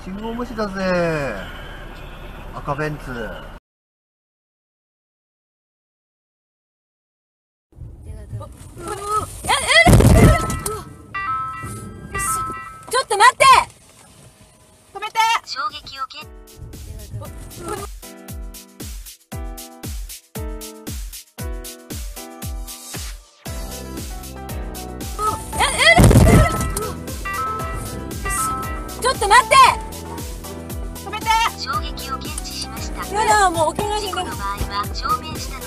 信号無視だぜ。赤ベンツ。 ちょっと待って。止めて。 衝撃を受け。 ちょっと待って。止めて。 衝撃を検知しました。 やだ、もうお怪我人事故の場合は正面下